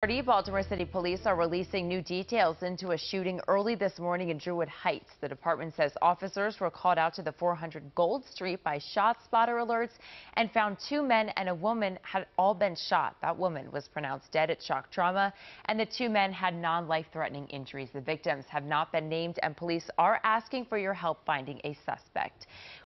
Baltimore City Police are releasing new details into a shooting early this morning in Druid Heights. The department says officers were called out to the 400 Gold Street by shot spotter alerts and found 2 men and a woman had all been shot. That woman was pronounced dead at shock trauma, and the 2 men had non-life-threatening injuries. The victims have not been named, and police are asking for your help finding a suspect.